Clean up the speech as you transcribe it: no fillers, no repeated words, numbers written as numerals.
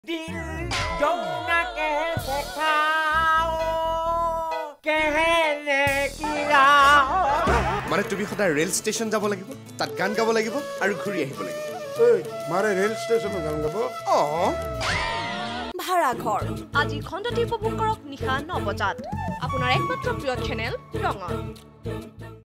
दिल जौना के देखाओ कहने की राह মানে তুমি সদায় ৰেল ষ্টেচন যাব লাগিব তাত গান গাব লাগিব আৰু ঘূৰি আহিব লাগিব এই মাৰে ৰেল ষ্টেচনত গান গাব ভাড়াঘৰ আজি খণ্ডটি উপভোগ কৰক নিশা ৯ বজাত আপোনাৰ একমাত্ৰ প্ৰিয় চেনেল ৰঙত